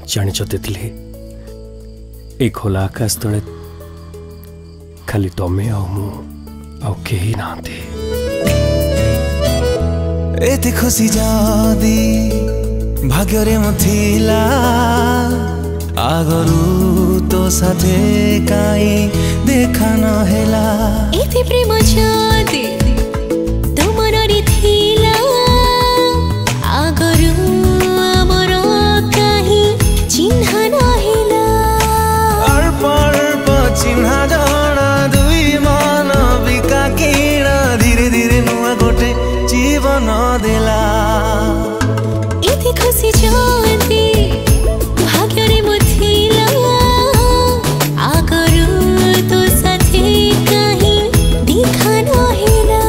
जानिच तितली ए खोला आकाश तले खाली तमे आ मु आ केही नांती एते खुशी जादी भाग्यरे मथिला आगरू तो साथे काई देखा न हेला एते प्रेम जादी तमररी थिला आगरू अमर काई चिन्ह न हेला अर्प चिन्ह जणा दुई मन बिका किण धीरे धीरे नुआ गोटे जीवन देला एते खुशी जादी भाग्यरे मथिला आगरू तो साथे काई देखा न हेला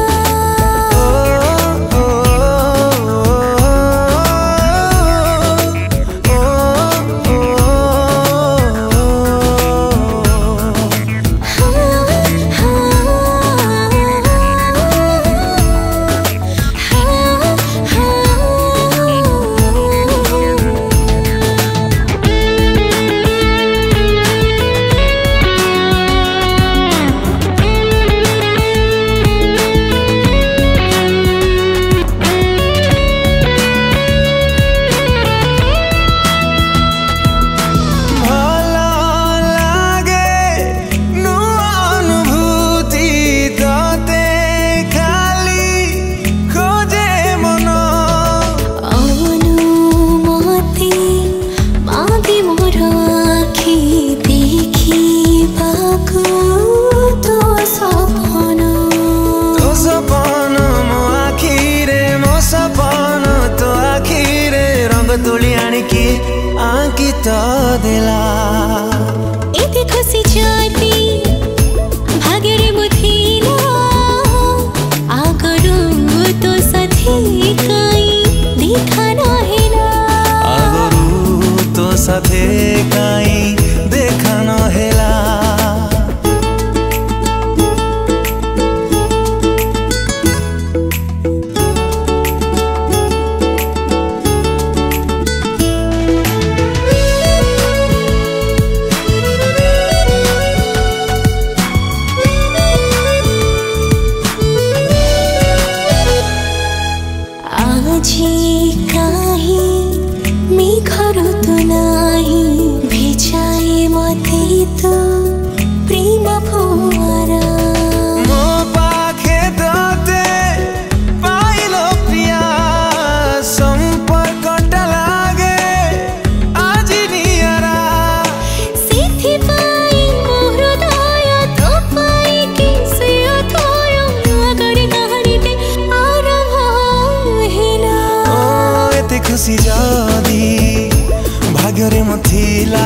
तुली आणिकी आंकित देला एते खुशी जाती भाग्यरे मथिला आगरू तो साथे काई देखा न हेला आगरू तो साथे काई देखा न हेला आजी काही मी खरो तो नाही भिजाए मते तो प्रेम फुवारा मो पाखे तते पाइलो प्रिया संपर्क लागे आजी नियारा सिथि पाई मोर दया तो पाई के से अथय अगड़ी गाड़ीते आरंभ हेला एते खुशी जादी भाग्यरे मथिला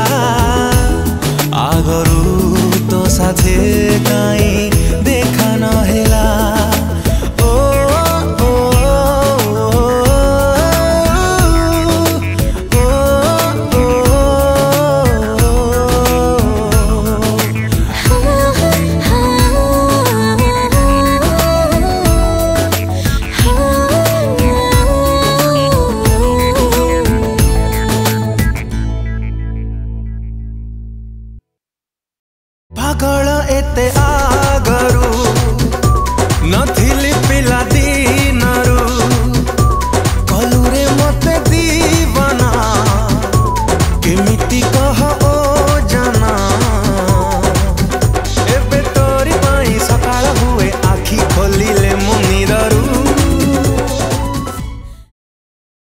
आगरू तो साथे काई देखा न हेला पागल एते